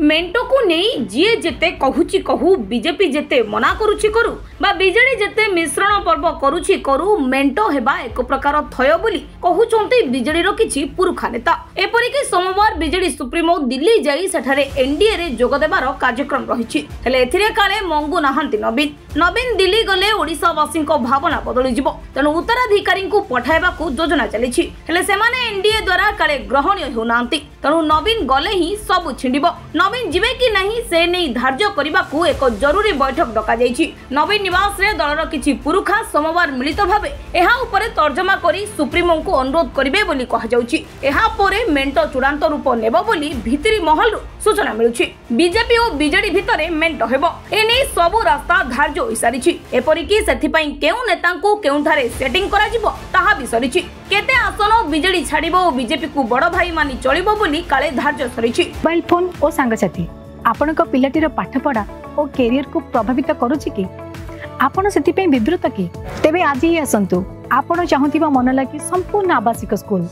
मेंटो को नहीं जी जेते कहूची कहू बीजेपी जेते मना करुची करू बा बीजेडी जेते मिश्रण पर्व करुची करू मेंटो हेबा एक प्रकार थय बोली कहउचंती बीजेडी रो किछि पुरुखा नेता। एपरिक सोमवार बीजेडी सुप्रीमो दिल्ली जाई सेठारे एनडीए रे जोग देबार कार्यक्रम रहिछि। हेले एथिरे काले मंगु नाहंती नवीन दिल्ली गले ओडिसावासी भावना बदली जिवो तेणु उत्तराधिकारी को पठाइबा को योजना चलिछि। हेले सेमाने एनडीए द्वारा काले ग्रहणीय होनांती तेणु नवीन गले ही सब छिंडिबो। नवीन जिवे कि नहीं से नहीं धार्य करने को एक जरूरी बैठक डका जाइछि। नवीन निवास रे दलर किछि पुरुखा सोमवार मिलित भावे एहा उपरे तर्जमा करी सुप्रीमो को अनुरोध करिवे बोली कहा जाउछि। एहा परे मेंटो चूड़ांत रूप नेबो बोली भितरी महल सूचना मिलुछि। बीजेपी और बीजेडी भितरे मेंटो हेबो एने सबु रास्ता धार्य होई सारिछि। एपरिकी सेथिपई केउ नेता को केउठारे सेटिंग करा जिवो ताहा भी सरिछि। केते आसन बीजेडी छाडिबो और बीजेपी को बड़ भाई मानी चलिबो बोली काले धार्य सरिछि। मोबाइल फोन और सांगसाथी आपणक पिलाटीर पाठपढ़ा और कैरियर को प्रभावित करुछि कि आपण सेथिपई विब्रत कि तेबे आज ही आसंतु आपण चाहुथिबा मन लागी संपूर्ण आवासिक स्कूल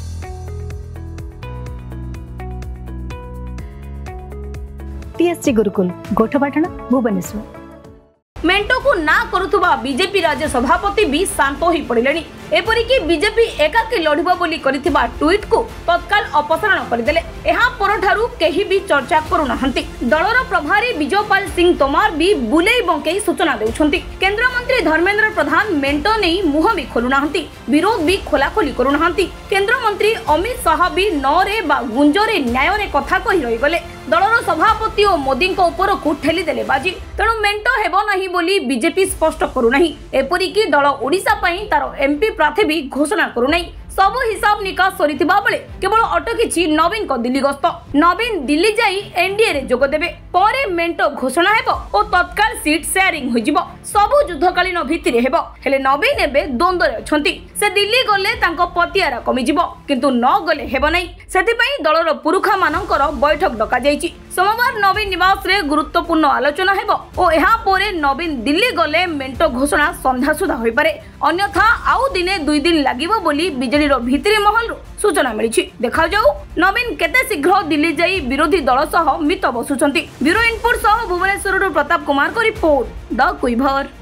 टीएससी गुरुकुल गोठपाटण भुवनेश्वर। मेंटो को ना करुथुबा बीजेपी राज्य सभापति भी शांत होई पड़िलेनी। एपरिकी बीजेपी एकाकी लड़िबो बोली करिथिबा ट्वीट को तत्काल अपसारण करदेले। एहा परठारु केही भी चर्चा करुनाहंती। दलर प्रभारी विजयपाल सिंह तोमार भी बुले बंकेई सूचना देउछंती। केंद्र मंत्री धर्मेंद्र प्रधान मेंटो नै मुह भी खोलुनाहंती, विरोध भी खोलाखोली करुनाहंती। केंद्र मंत्री अमित शाह भी नरे बा गुंजरे न्याय रे कथा कहि रहि गले। दलर सभापति और मोदी को ऊपर को ठेली देले बाजी तेणु मेंटो हेबो नहीं बोली बीजेपी स्पष्ट करू नहीं। एपरिकी दल ओडिशा पई तारो एमपी प्रार्थी भी घोषणा करू नहीं। सब हिसाब निकास सरिथिबा बेले केवल अटकिछि नवीन को दिल्ली गस्त। नवीन दिल्ली जाई एनडीए रे जोग देबे परे मेंटो घोषणा हेबो और तत्काल सीट शेयरिंग हो जिवो। सब युद्धकालीन भित्तिरे हेबो। हेले नवीन एबे द्वंद्व रे अछंती। से दिल्ली गले तांको पतियारा कमी जिवो किंतु न गले हेबो नै। सेथिपई दलर पुरुखा मानकर बैठक डका जाइछि। सोमवार नवीन निवास रे गुरुत्वपूर्ण आलोचना हेबो और एहा परे नवीन दिल्ली गले मेंटो घोषणा संध्या सुधा होई पारे। अन्यथा आउ दिने 2 दिन लागिवो बोली बीजेडी रो भितरी महल सूचना मिलिछि। देखा जाऊ नवीन केते शीघ्र दिल्ली जाई विरोधी दल सह मित बसुछंती। ब्यूरो इनपुट सह भुवनेश्वर प्रताप कुमार को रिपोर्ट द कुइभर।